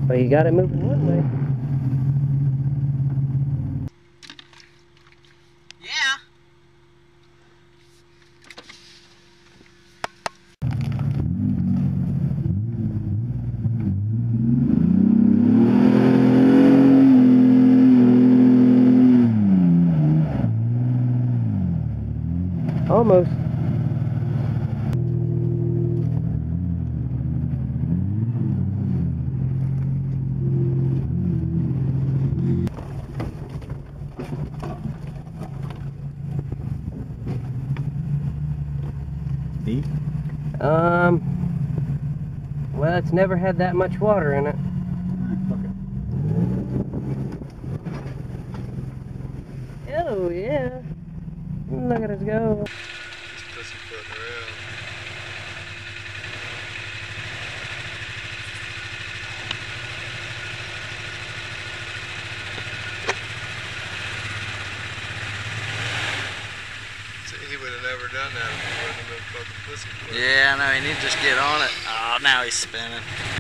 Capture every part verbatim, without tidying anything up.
But you got it moving one way. Yeah. Almost. Deep? Um, well, it's never had that much water in it. Oh, yeah. Look at us go. Just pussyfooting around. See, he would have never done that if he wouldn't have been fucking pussyfooting. Yeah, I know, he need to just get on it. Oh, now he's spinning.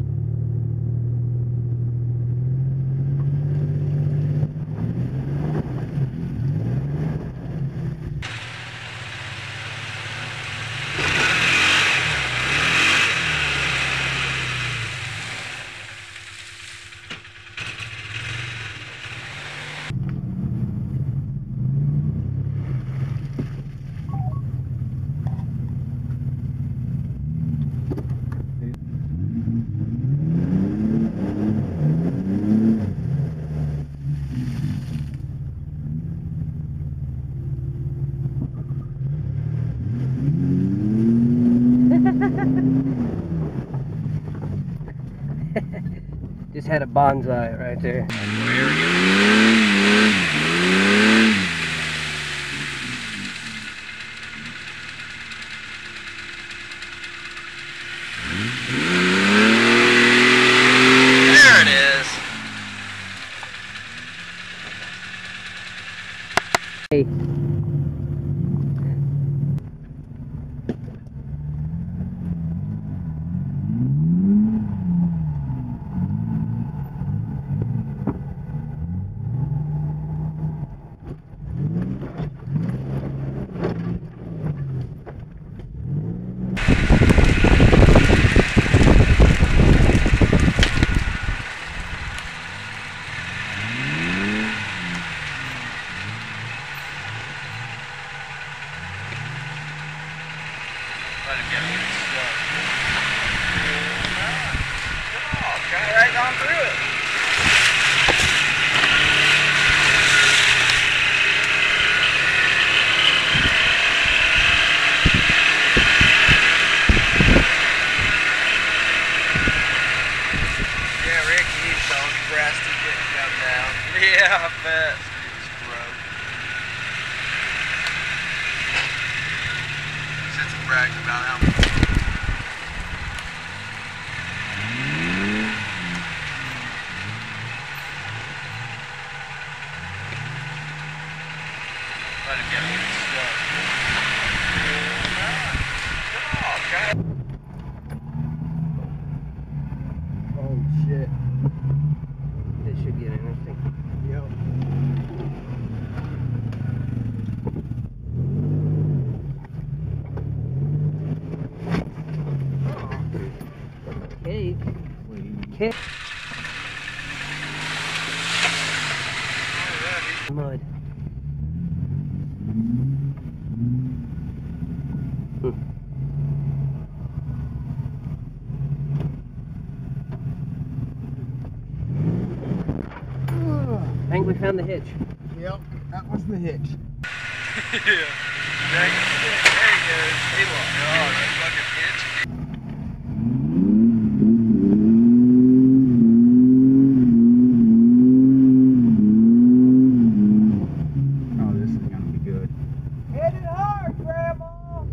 Just had a bonsai right there. There it is. Hey. Let him get a little slow. Oh, got right on through it. Yeah, Ricky, he's so impressed he didn't come down. Yeah, I bet. It's broke. Sits and brags about how much. Let him get a little slow. Oh, God. Oh, shit. This should get interesting. Yep. Cake. Cake. Mud. Hmm. I think we found the hitch. Yep, that was the hitch. Yeah. There he goes. He walked. Oh, that fucking hitch. Oh, this is gonna be good. Hit it hard, Grandma.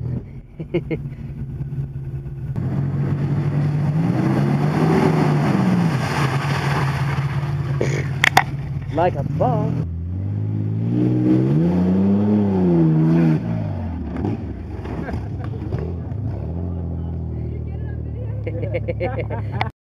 Like a boss.